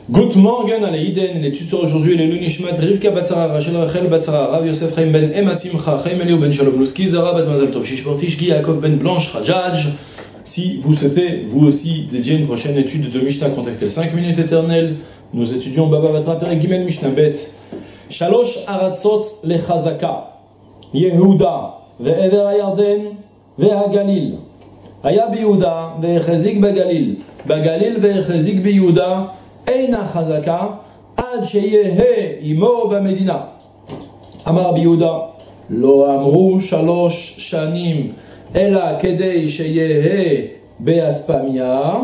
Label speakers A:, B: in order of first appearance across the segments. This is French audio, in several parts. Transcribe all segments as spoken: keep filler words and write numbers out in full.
A: Good morning, Aleiden. L'étude sur aujourd'hui est le Lunishmat, Rivka Batsara, Rachel Rachel Batsara, Rav Yosef Chaim ben Emma Simcha, Chaim Eliou ben Shalom Luski, Zara Bat Mazal Tov, Shishportish, Gi Yaakov ben Blanche Rajaj. Si vous souhaitez, vous aussi, dédier une prochaine étude de Mishnah, contactez cinq minutes éternelles. Nous étudions Baba Batra Perek Gimel Mishnah Bet. Shalosh Aratzot Lechazaka, Yehuda, Ve'eder HaYarden, Ve'Hagalil. Haya biYuda, Ve'echezik Bagalil, Bagalil Ve'echezik biYuda. Eina chazaka ad sheyehe imo b'medina. Amar biYuda lo amru shalosh shanim ela kedei sheyehe be'aspamia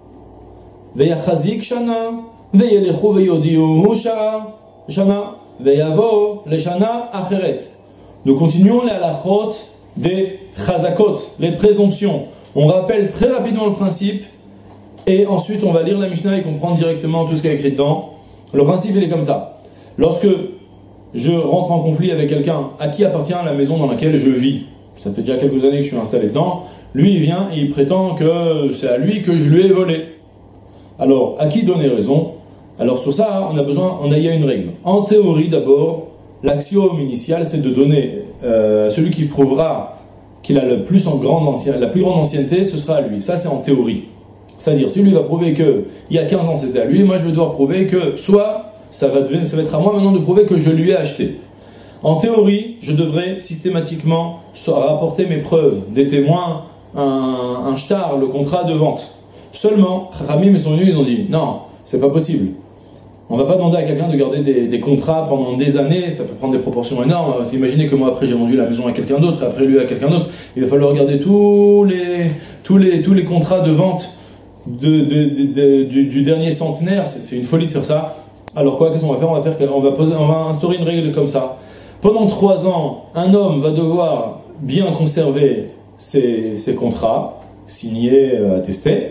A: ve'yachazik shana ve'yelechu ve'yodiu shana ve'yavo leshana acheret. Nous continuons les halachot des chazakot, les présomptions. On rappelle très rapidement le principe. Et ensuite, on va lire la Mishnah et comprendre directement tout ce qu'il y a écrit dedans. Le principe, il est comme ça. Lorsque je rentre en conflit avec quelqu'un à qui appartient la maison dans laquelle je vis, ça fait déjà quelques années que je suis installé dedans, lui, il vient et il prétend que c'est à lui que je lui ai volé. Alors, à qui donner raison? Alors, sur ça, on a besoin, on a, il y a une règle. En théorie, d'abord, l'axiome initial, c'est de donner euh, celui qui prouvera qu'il a le plus en grande ancienneté, la plus grande ancienneté, ce sera à lui. Ça, c'est en théorie. C'est-à-dire, si lui va prouver qu'il y a quinze ans c'était à lui, moi je vais devoir prouver que soit ça va, devenir, ça va être à moi maintenant de prouver que je lui ai acheté. En théorie, je devrais systématiquement rapporter mes preuves, des témoins, un, un shtar, le contrat de vente. Seulement, Ramim et son venus, ils ont dit non, c'est pas possible. On va pas demander à quelqu'un de garder des, des contrats pendant des années, ça peut prendre des proportions énormes. Imaginez que moi après j'ai vendu la maison à quelqu'un d'autre, et après lui à quelqu'un d'autre, il va falloir regarder tous les, tous les, tous les contrats de vente De, de, de, de, du, du dernier centenaire. C'est une folie de faire ça. Alors quoi, qu'est-ce qu'on va faire? On va faire, on va poser, on va instaurer une règle comme ça. Pendant trois ans, un homme va devoir bien conserver ses, ses contrats, signés, euh, attestés.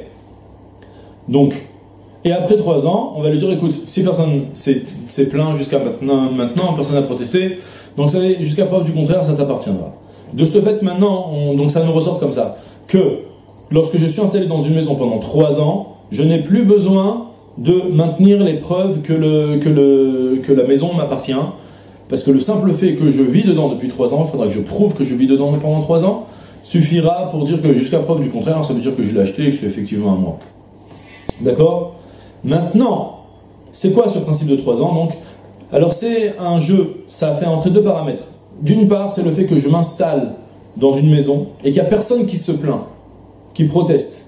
A: Donc, et après trois ans, on va lui dire, écoute, si personne s'est plaint jusqu'à maintenant, maintenant, personne n'a protesté, donc jusqu'à preuve du contraire, ça t'appartiendra. De ce fait, maintenant, on, donc ça nous ressort comme ça, que lorsque je suis installé dans une maison pendant trois ans, je n'ai plus besoin de maintenir les preuves que, le, que, le, que la maison m'appartient. Parce que le simple fait que je vis dedans depuis trois ans, il faudra que je prouve que je vis dedans pendant trois ans, suffira pour dire que jusqu'à preuve du contraire, ça veut dire que je l'ai acheté et que c'est effectivement à moi. D'accord? Maintenant, c'est quoi ce principe de trois ans donc? Alors c'est un jeu, ça fait entrer deux paramètres. D'une part, c'est le fait que je m'installe dans une maison et qu'il n'y a personne qui se plaint, qui proteste.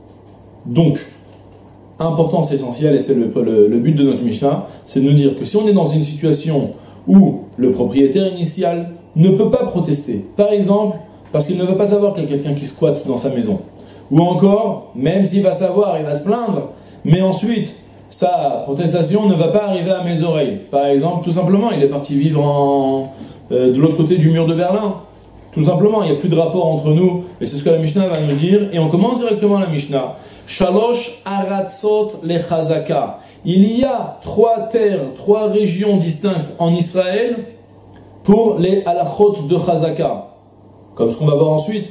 A: Donc, importance essentielle, et c'est le, le, le but de notre Mishnah, c'est de nous dire que si on est dans une situation où le propriétaire initial ne peut pas protester, par exemple, parce qu'il ne veut pas savoir qu'il y a quelqu'un qui squatte dans sa maison, ou encore, même s'il va savoir, il va se plaindre, mais ensuite, sa protestation ne va pas arriver à mes oreilles. Par exemple, tout simplement, il est parti vivre en, euh, de l'autre côté du mur de Berlin. Tout simplement, il n'y a plus de rapport entre nous, et c'est ce que la Mishnah va nous dire, et on commence directement la Mishnah. Shalosh aratzot lechazaka. Il y a trois terres, trois régions distinctes en Israël pour les halachot de chazaka. Comme ce qu'on va voir ensuite.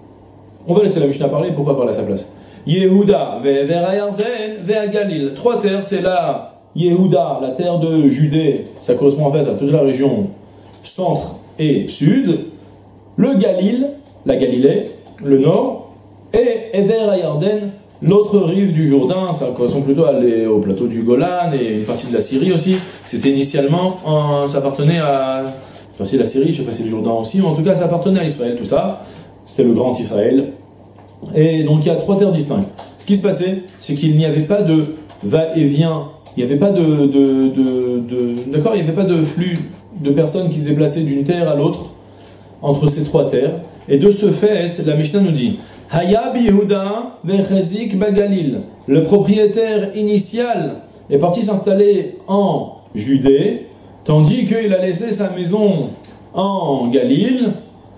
A: On va laisser la Mishnah parler, pourquoi parler à sa place? Yehuda, ve'ever HaYarden, ve'Hagalil. Trois terres, c'est la Yehuda, la terre de Judée, ça correspond en fait à toute la région centre et sud. Le Galil, la Galilée, le nord, et Ever HaYarden, l'autre rive du Jourdain, ça correspond plutôt à les, au plateau du Golan et une partie de la Syrie aussi. C'était initialement, un, ça appartenait à une partie de la Syrie, je ne sais pas si le Jourdain aussi, mais en tout cas ça appartenait à Israël, tout ça. C'était le grand Israël. Et donc il y a trois terres distinctes. Ce qui se passait, c'est qu'il n'y avait pas de va-et-vient, il n'y avait pas de, de, de, de d'accord, il n'y avait pas de flux de personnes qui se déplaçaient d'une terre à l'autre entre ces trois terres, et de ce fait, la Mishnah nous dit Haya biYehuda ve'chezik bagalil. Le propriétaire initial est parti s'installer en Judée, tandis qu'il a laissé sa maison en Galil,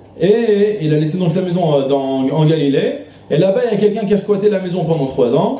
A: et il a laissé donc sa maison dans, en Galilée, et là-bas il y a quelqu'un qui a squatté la maison pendant trois ans,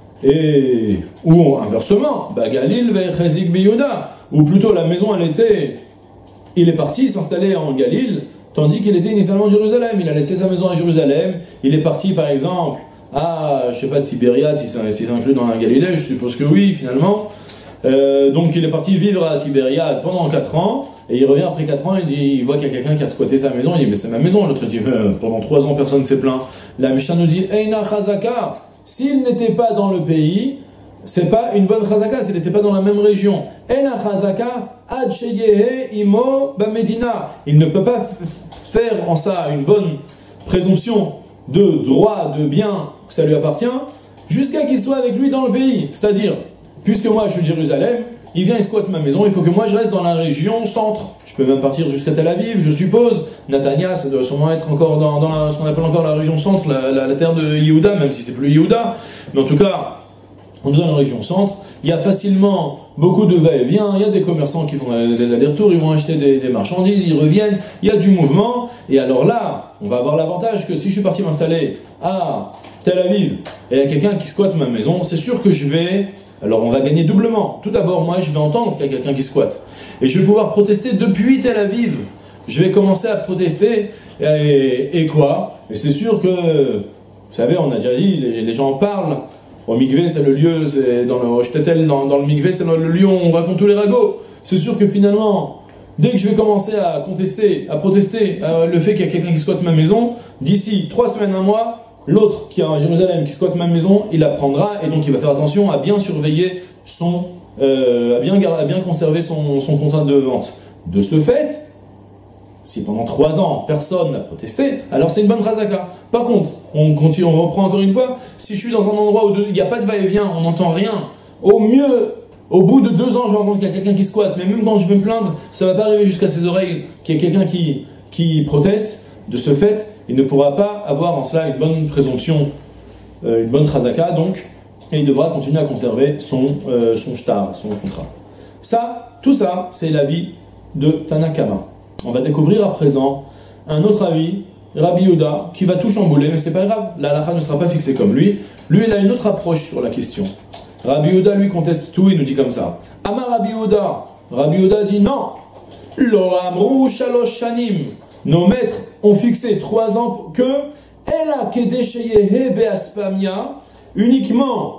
A: et ou inversement, bagalil ve'chezik biYehuda, ou plutôt la maison elle était, il est parti s'installer en Galil, tandis qu'il était initialement à Jérusalem. Il a laissé sa maison à Jérusalem, il est parti par exemple à, je sais pas, Tibériade, si c'est si inclus dans la Galilée, je suppose que oui, finalement. Euh, donc il est parti vivre à Tibériade pendant quatre ans, et il revient après quatre ans, il, dit, il voit qu'il y a quelqu'un qui a squatté sa maison, il dit mais c'est ma maison, l'autre dit euh, pendant trois ans personne ne s'est plaint. La Mishnah nous dit Eina Chazaka, s'il n'était pas dans le pays, c'est pas une bonne Chazaka, s'il n'était pas dans la même région. Eina Chazaka ad sheyehe imo bamedina, il ne peut pas faire en ça une bonne présomption de droit, de bien, que ça lui appartient, jusqu'à qu'il soit avec lui dans le pays. C'est-à-dire, puisque moi je suis de Jérusalem, il vient, il squatte ma maison, il faut que moi je reste dans la région centre. Je peux même partir jusqu'à Tel Aviv, je suppose. Natania, ça doit sûrement être encore dans, dans la, ce qu'on appelle encore la région centre, la, la, la terre de Yehuda, même si c'est plus Yehuda. Mais en tout cas, on est dans la région centre. Il y a facilement beaucoup de va-et-vient, il y a des commerçants qui font des allers-retours, ils vont acheter des, des marchandises, ils reviennent, il y a du mouvement. Et alors là, on va avoir l'avantage que si je suis parti m'installer à Tel Aviv et il y a quelqu'un qui squatte ma maison, c'est sûr que je vais... Alors on va gagner doublement. Tout d'abord, moi je vais entendre qu'il y a quelqu'un qui squatte. Et je vais pouvoir protester depuis Tel Aviv. Je vais commencer à protester. Et, et quoi? Et c'est sûr que, vous savez, on a déjà dit, les, les gens en parlent. Au mikvé, c'est le lieu, c'est dans le au shtetl, dans, dans le mikvé, c'est le lieu où on raconte tous les ragots. C'est sûr que finalement, dès que je vais commencer à contester, à protester euh, le fait qu'il y a quelqu'un qui squatte ma maison, d'ici trois semaines, un mois, l'autre qui est à Jérusalem, qui squatte ma maison, il apprendra et donc il va faire attention à bien surveiller son, euh, à, bien garder, à bien conserver son, son contrat de vente. De ce fait, si pendant trois ans personne n'a protesté, alors c'est une bonne razaka. Par contre, on continue, on reprend encore une fois, si je suis dans un endroit où il n'y a pas de va-et-vient, on n'entend rien, au mieux, au bout de deux ans, je vais entendre qu'il y a quelqu'un qui squatte, mais même quand je vais me plaindre, ça ne va pas arriver jusqu'à ses oreilles qu'il y ait quelqu'un qui, qui proteste. De ce fait, il ne pourra pas avoir en cela une bonne présomption, euh, une bonne chazaka, donc, et il devra continuer à conserver son, euh, son shtar, son contrat. Ça, tout ça, c'est l'avis de Tanakama. On va découvrir à présent un autre avis, Rabbi Yehuda, qui va tout chambouler, mais c'est pas grave, la halakha ne sera pas fixée comme lui. Lui, il a une autre approche sur la question. Rabbi Yehuda, lui, conteste tout, il nous dit comme ça. Amar Rabbi Yehuda, Rabbi Yehuda dit non, Lo amrou shalosh shanim. Nos maîtres ont fixé trois ans que Ela kedesheyehe beaspamia, uniquement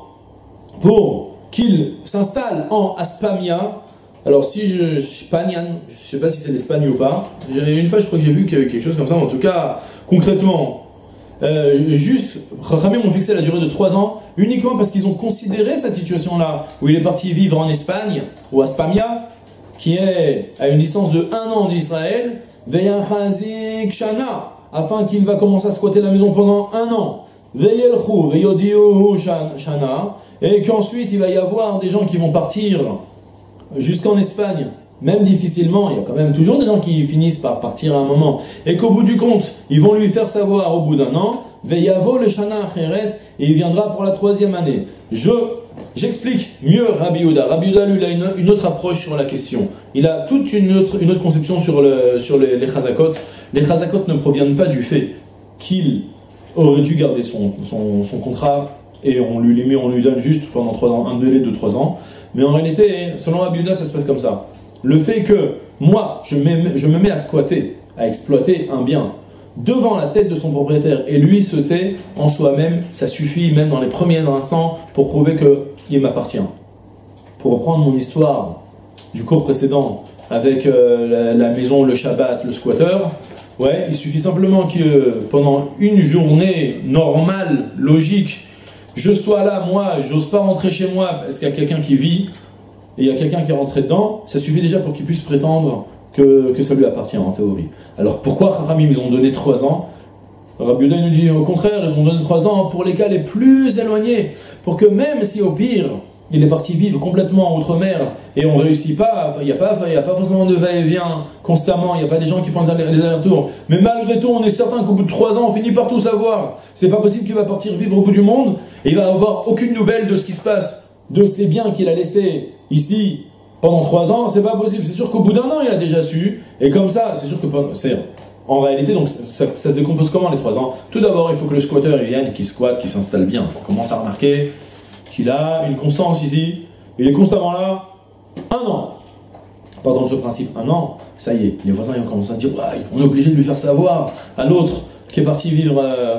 A: pour qu'il s'installe en Aspamia. Alors si je, Spanian, je ne sais pas si c'est l'Espagne ou pas, une fois je crois que j'ai vu quelque chose comme ça, mais en tout cas, concrètement, euh, juste, Chachamim ont fixé la durée de trois ans, uniquement parce qu'ils ont considéré cette situation-là, où il est parti vivre en Espagne, ou Aspamia, qui est à une distance de un an d'Israël, Veyachazik Shana, afin qu'il va commencer à squatter la maison pendant un an, Veyelchu, Veyodiu Shana, et qu'ensuite il va y avoir des gens qui vont partir jusqu'en Espagne, même difficilement, il y a quand même toujours des gens qui finissent par partir à un moment, et qu'au bout du compte, ils vont lui faire savoir au bout d'un an, Veyavo le Shana Acheret, et il viendra pour la troisième année. Je, j'explique mieux Rabbi Yehuda. Rabbi Yehuda, lui, il a une, une autre approche sur la question. Il a toute une autre, une autre conception sur, le, sur les, les chazakot. Les chazakot ne proviennent pas du fait qu'il aurait dû garder son, son, son contrat, et on lui, les met, on lui donne juste pendant trois ans, un délai de trois ans. Mais en réalité, selon Rabbi Yehuda, ça se passe comme ça. Le fait que moi, je, je me mets à squatter, à exploiter un bien devant la tête de son propriétaire et lui se tait en soi-même, ça suffit même dans les premiers instants pour prouver qu'il m'appartient. Pour reprendre mon histoire du cours précédent avec euh, la, la maison, le Shabbat, le squatter, ouais, il suffit simplement que pendant une journée normale, logique, je sois là, moi, j'ose pas rentrer chez moi parce qu'il y a quelqu'un qui vit et il y a quelqu'un qui est rentré dedans, ça suffit déjà pour qu'il puisse prétendre que, que ça lui appartient en théorie. Alors pourquoi Chachamim ils ont donné trois ans? Rabbi Yehuda nous dit au contraire, ils ont donné trois ans pour les cas les plus éloignés, pour que même si au pire, il est parti vivre complètement outre-mer et on ne réussit pas, il n'y a, a pas forcément de va-et-vient constamment, il n'y a pas des gens qui font des allers-retours, mais malgré tout, on est certain qu'au bout de trois ans, on finit par tout savoir. C'est pas possible qu'il va partir vivre au bout du monde et il va avoir aucune nouvelle de ce qui se passe, de ces biens qu'il a laissés ici pendant trois ans, c'est pas possible. C'est sûr qu'au bout d'un an, il a déjà su, et comme ça, c'est sûr que c'est en réalité, donc ça, ça, ça se décompose comment les trois ans? Tout d'abord, il faut que le squatter il vienne, qu'il squatte, qu'il s'installe bien. On commence à remarquer qu'il a une constance ici, il est constamment là, un an. Partons de ce principe, un an, ça y est, les voisins ils ont commencé à dire, ouais, on est obligé de lui faire savoir à l'autre qui est parti vivre euh,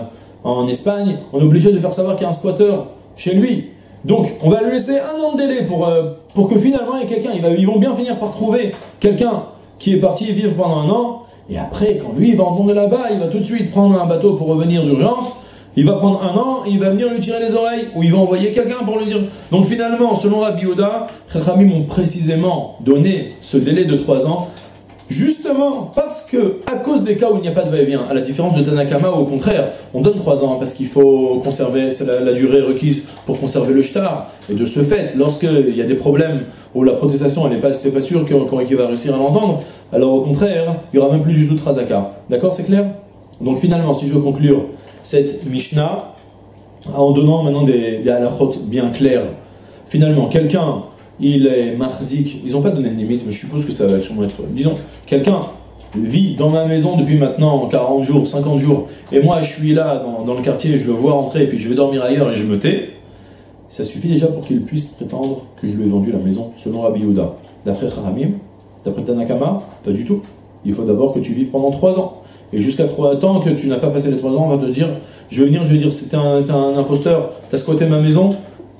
A: en Espagne, on est obligé de faire savoir qu'il y a un squatteur chez lui. Donc, on va lui laisser un an de délai pour, euh, pour que finalement il y ait quelqu'un. Ils, ils vont bien finir par trouver quelqu'un qui est parti vivre pendant un an. Et après, quand lui il va entendre là-bas, il va tout de suite prendre un bateau pour revenir d'urgence. Il va prendre un an et il va venir lui tirer les oreilles. Ou il va envoyer quelqu'un pour lui dire. Donc finalement, selon Rabbi Yehuda, Chachamim ont précisément donné ce délai de trois ans. Justement, parce que, à cause des cas où il n'y a pas de va-et-vient, à la différence de Tanakama, au contraire, on donne trois ans, parce qu'il faut conserver, c'est la, la durée requise pour conserver le shtar. Et de ce fait, lorsqu'il y a des problèmes où la protestation, elle n'est pas, c'est pas sûr qu'il va réussir à l'entendre, alors au contraire, il n'y aura même plus du tout de Razaka. D'accord, c'est clair? Donc finalement, si je veux conclure cette Mishnah, en donnant maintenant des, des halachot bien clairs, finalement, quelqu'un il est marzik, ils n'ont pas donné de limite, mais je suppose que ça va sûrement être... Disons, quelqu'un vit dans ma maison depuis maintenant quarante jours, cinquante jours, et moi je suis là dans, dans le quartier, je le vois rentrer, et puis je vais dormir ailleurs et je me tais, ça suffit déjà pour qu'il puisse prétendre que je lui ai vendu la maison, selon Rabbi Yehuda. D'après Chachamim, d'après Tanakama, pas du tout. Il faut d'abord que tu vives pendant trois ans. Et jusqu'à trois ans que tu n'as pas passé les trois ans, on va te dire, je vais venir, je vais dire, c'est un, t'es un imposteur, t'as squatté ma maison,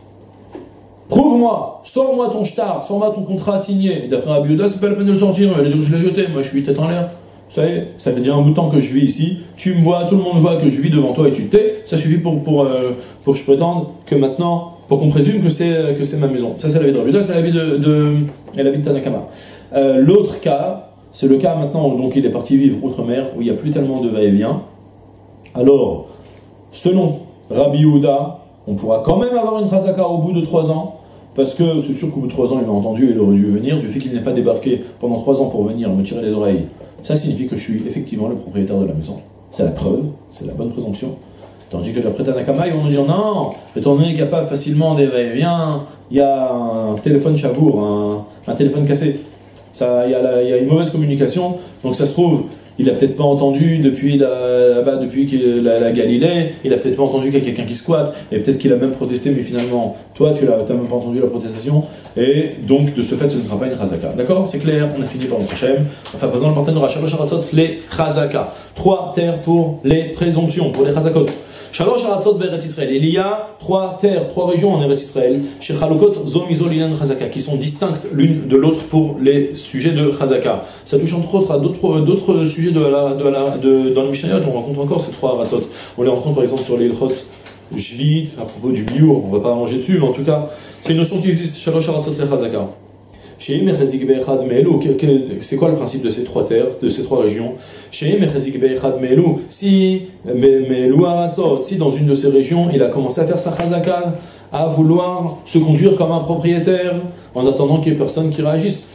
A: prouve-moi, sors-moi ton shtar, sors-moi ton contrat signé. Et d'après Rabbi Yehuda, c'est pas la peine de le sortir, il va dire que je l'ai jeté, moi je suis tête en l'air. Ça y est, ça fait déjà un bout de temps que je vis ici, tu me vois, tout le monde voit que je vis devant toi et tu te tais, ça suffit pour, pour, euh, pour que je prétende que maintenant, pour qu'on présume que c'est, que c'est ma maison. Ça c'est la vie de Rabbi Yehuda, c'est la vie de, de, et la vie de Tanakama. Euh, l'autre cas, c'est le cas maintenant où donc, il est parti vivre outre-mer, où il n'y a plus tellement de va-et-vient. Alors, selon Rabbi Yehuda, on pourra quand même avoir une Razaka au bout de trois ans, parce que c'est sûr qu'au bout de trois ans, il a entendu et il aurait dû venir. Du fait qu'il n'ait pas débarqué pendant trois ans pour venir me tirer les oreilles, ça signifie que je suis effectivement le propriétaire de la maison. C'est la preuve, c'est la bonne présomption. Tandis que d'après Tanakama, ils vont nous dire non, étant donné qu'il n'y a pas facilement des va-et-vient, il y a un téléphone chavour, un, un téléphone cassé. Ça, il y a la, il y a une mauvaise communication, donc ça se trouve, il a peut-être pas entendu depuis la, là-bas, depuis la, la Galilée, il a peut-être pas entendu qu'il y a quelqu'un qui squatte, et peut-être qu'il a même protesté, mais finalement, toi, tu n'as même pas entendu la protestation, et donc, de ce fait, ce ne sera pas une Chazaka. D'accord? C'est clair, on a fini par le prochain. Enfin, présent, le partenaire de Rachel Sharatzot, les Chazaka. Trois terres pour les présomptions, pour les Chazakot. Shalosh Sharatzot Beretz Israël. Il y a trois terres, trois régions en Eretz Israël, chez Chalokot Zomizo Linan Chazaka, qui sont distinctes l'une de l'autre pour les sujets de Chazaka. Ça touche entre autres à d'autres, d'autres sujets de la, de la, de, dans le Mishnayot. On rencontre encore ces trois Ratzot. On les rencontre par exemple sur les Ilchot Jvit, à propos du biur, on ne va pas manger dessus, mais en tout cas, c'est une notion qui existe. Shalosh Sharatzot le Chazaka. C'est quoi le principe de ces trois terres, de ces trois régions? Si, si dans une de ces régions, il a commencé à faire sa chazaka, à vouloir se conduire comme un propriétaire, en attendant qu'il y ait personne qui réagisse.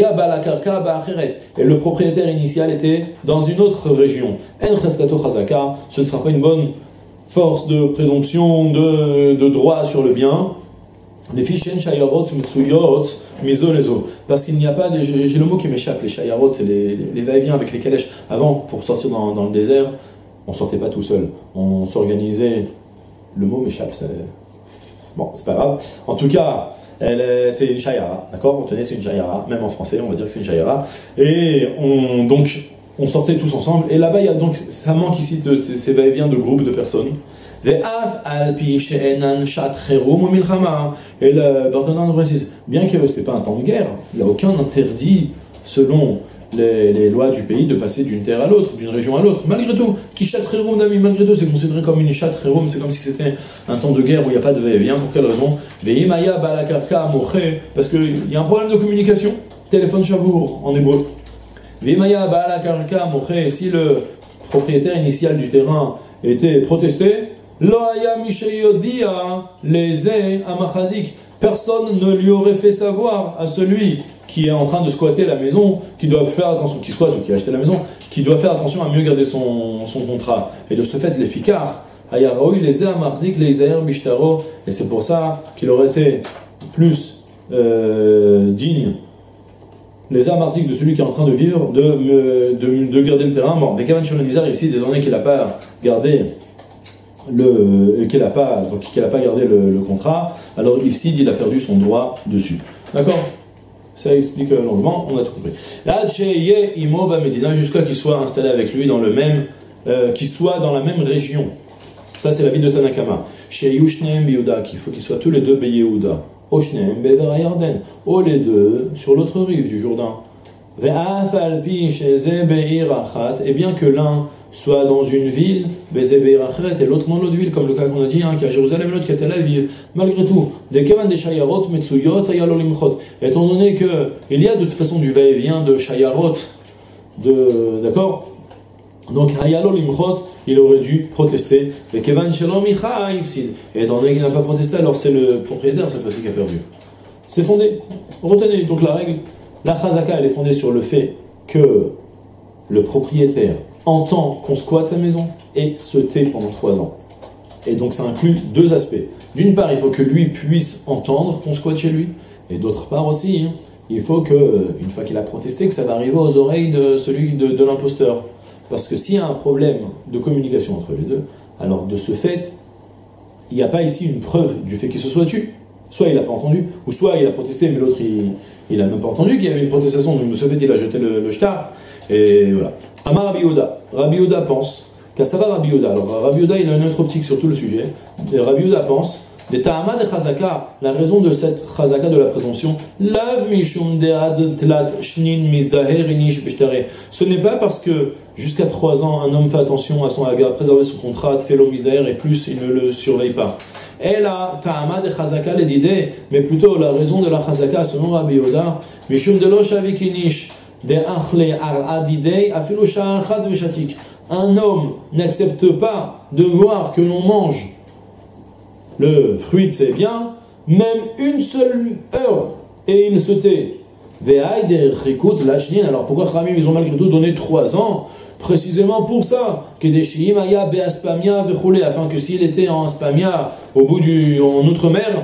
A: Et le propriétaire initial était dans une autre région. Ce ne sera pas une bonne force de présomption, de, de droit sur le bien. Les fiches shayarot mitsuyot miso lezo, parce qu'il n'y a pas des, j'ai le mot qui m'échappe, les shayarot, c'est les, les, les va-et-vient avec les calèches. Avant, pour sortir dans, dans le désert, on sortait pas tout seul, on s'organisait. Le mot m'échappe, c'est bon, c'est pas grave. En tout cas, elle, c'est une shayara, d'accord? On tenait, c'est une shayara, même en français, on va dire que c'est une shayara. Et on donc on sortait tous ensemble. Et là-bas, il y a donc ça manque ici de ces, ces va-et-vient de groupes de personnes. Et le Barthénan précise, bien que ce n'est pas un temps de guerre, il n'y a aucun interdit, selon les, les lois du pays, de passer d'une terre à l'autre, d'une région à l'autre. Malgré tout, malgré tout, c'est considéré comme une chatrerum, c'est comme si c'était un temps de guerre où il n'y a pas de va-et-vient. Pour quelle raison? Parce qu'il y a un problème de communication. Téléphone chavour en hébreu. Si le propriétaire initial du terrain était protesté, personne ne lui aurait fait savoir à celui qui est en train de squatter la maison, qui doit faire attention, qui squatte ou qui a acheté la maison, qui doit faire attention à mieux garder son, son contrat. Et de ce fait, les ficars, et c'est pour ça qu'il aurait été plus euh, digne, les amarzik de celui qui est en train de vivre, de, de, de garder le terrain. Bon, des Kavan Shonanizar ici, des données qu'il n'a pas gardé. Le, qu'elle n'a pas, donc qu'elle n'a pas gardé le, le contrat, alors Ifsid il a perdu son droit dessus. D'accord? Ça explique longuement, on a tout compris. Là, Imo Medina, jusqu'à qu'il soit installé avec lui dans le même, euh, qu'il soit dans la même région. Ça, c'est l'avis de Tanakama. Chez Yushneem Biyuda, qu'il faut qu'ils soient tous les deux Beyehuda. Oshneem Be'ever Yarden. Ou les deux sur l'autre rive du Jourdain. Ve'af alpi sheze be'ir achat. Et bien que l'un soit dans une ville, ve'ze be'ir achat, et l'autre dans l'autre ville, comme le cas qu'on a dit, hein, qui est à Jérusalem, l'autre qui est à Tel Aviv. Malgré tout, des kevan des shayarot metsuyot ayalo limchot. Étant donné que il y a de toute façon du va-et-vient de shayarot, de, d'accord? Donc, Hayalo Limchot, il aurait dû protester. Et Kevan Shalom Icha Ifsid. Et étant donné qu'il n'a pas protesté, alors c'est le propriétaire cette fois-ci qui a perdu. C'est fondé. Retenez donc la règle. La Chazaka, elle est fondée sur le fait que le propriétaire entend qu'on squatte sa maison et se tait pendant trois ans. Et donc, ça inclut deux aspects. D'une part, il faut que lui puisse entendre qu'on squatte chez lui. Et d'autre part aussi, hein, il faut que, une fois qu'il a protesté, que ça va arriver aux oreilles de celui de, de l'imposteur. Parce que s'il y a un problème de communication entre les deux, alors de ce fait, il n'y a pas ici une preuve du fait qu'il se soit tué. Soit il n'a pas entendu, ou soit il a protesté, mais l'autre il n'a même pas entendu qu'il y avait une protestation, donc de ce fait il a jeté le, le shtar. Et voilà. Amar Rabbi Yehuda. Rabbi Yehuda pense, car ça va Rabbi Yehuda. Alors Rabbi Yehuda il a une autre optique sur tout le sujet. Et Rabbi Yehuda pense, des ta'ama de chazaka, la raison de cette chazaka de la présomption, lav mishum dead tlat shnin mizdaher inish beshtare. Ce n'est pas parce que jusqu'à trois ans, un homme fait attention à, son, à préserver son contrat, fait l'eau mizdaher et plus il ne le surveille pas. Et la ta'ama de chazaka les d'idée, mais plutôt la raison de la chazaka selon Rabbi Yehuda, mishum de lo shavik inish de achle ar adidei afilu sha'achad veshatik. Un homme n'accepte pas de voir que l'on mange le fruit de ses biens, même une seule heure, et il se tait. Alors pourquoi Khamim ils ont malgré tout donné trois ans? Précisément pour ça, afin que s'il était en Aspamia, au bout du, en outre-mer,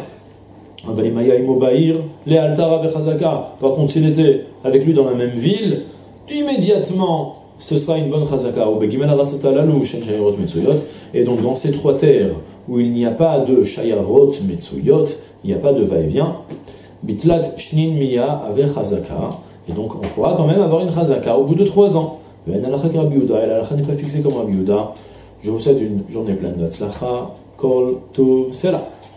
A: par contre s'il était avec lui dans la même ville, immédiatement ce sera une bonne chazaka. Et donc dans ces trois terres où il n'y a pas de shayarot metsuyot, il n'y a pas de va-et-vient, bitlat shnin miya avec chazaka, et donc on pourra quand même avoir une chazaka au bout de trois ans. Et la halakha n'est pas fixée comme Rabbi Yehuda. Je vous souhaite une journée pleine de tzlacha, kol tuv sela.